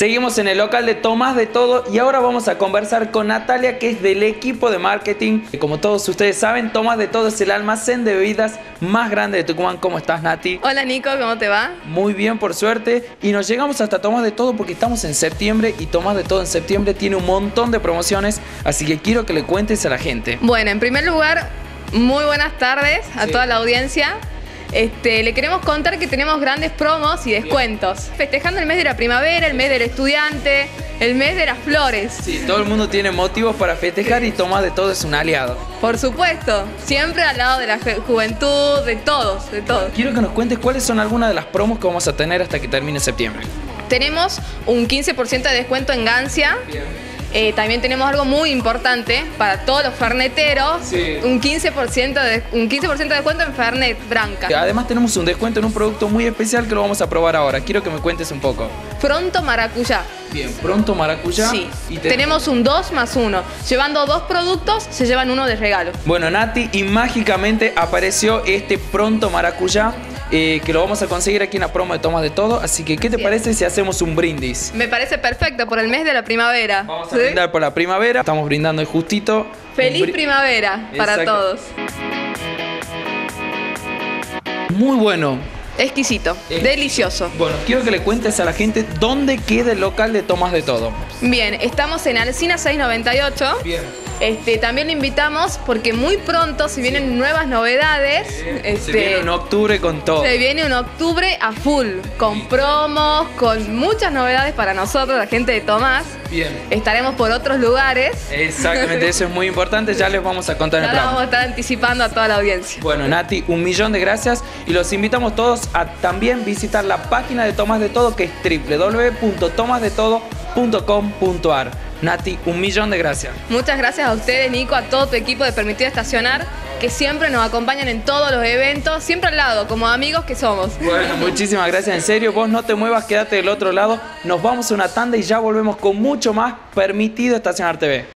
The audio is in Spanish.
Seguimos en el local de Tomás de Todo y ahora vamos a conversar con Natalia, que es del equipo de marketing. Como todos ustedes saben, Tomás de Todo es el almacén de bebidas más grande de Tucumán. ¿Cómo estás, Nati? Hola, Nico, ¿cómo te va? Muy bien, por suerte. Y nos llegamos hasta Tomás de Todo porque estamos en septiembre y Tomás de Todo en septiembre tiene un montón de promociones, así que quiero que le cuentes a la gente. Bueno, en primer lugar, muy buenas tardes a toda la audiencia. Le queremos contar que tenemos grandes promos y descuentos. Festejando el mes de la primavera, el mes del estudiante, el mes de las flores. Sí, todo el mundo tiene motivos para festejar y Tomás de Todo es un aliado. Por supuesto, siempre al lado de la juventud, de todos, de todos. Quiero que nos cuentes cuáles son algunas de las promos que vamos a tener hasta que termine septiembre. Tenemos un 15% de descuento en Gancia. También tenemos algo muy importante para todos los ferneteros, un 15% de descuento en Fernet Branca. Además tenemos un descuento en un producto muy especial que lo vamos a probar ahora. Quiero que me cuentes un poco. Pronto Maracuyá. Bien, Pronto Maracuyá. Sí, y tenemos un 2 más 1. Llevando 2 productos, se llevan uno de regalo. Bueno, Nati, y mágicamente apareció este Pronto Maracuyá, que lo vamos a conseguir aquí en la promo de Tomás de Todo. Así que, ¿qué te parece si hacemos un brindis? Me parece perfecto, por el mes de la primavera. Vamos a brindar por la primavera. Estamos brindando justito. Feliz primavera para todos. Muy bueno. Exquisito, delicioso. Bueno, quiero que le cuentes a la gente dónde queda el local de Tomás de Todo. Bien, estamos en Alsina 698. Bien. También lo invitamos porque muy pronto se vienen nuevas novedades. Se viene en octubre con todo. Se viene un octubre a full, con promos, con muchas novedades para nosotros, la gente de Tomás. Bien. Estaremos por otros lugares. Exactamente, eso es muy importante, ya les vamos a contar en el programa. Vamos a estar anticipando a toda la audiencia. Bueno, Nati, 1.000.000 de gracias y los invitamos todos a también visitar la página de Tomás de Todo, que es www.tomasdetodo.com.ar. Nati, 1.000.000 de gracias. Muchas gracias a ustedes, Nico, a todo tu equipo de Permitido Estacionar, que siempre nos acompañan en todos los eventos, siempre al lado, como amigos que somos. Bueno, muchísimas gracias, en serio, vos no te muevas, quédate del otro lado, nos vamos a una tanda y ya volvemos con mucho más Permitido Estacionar TV.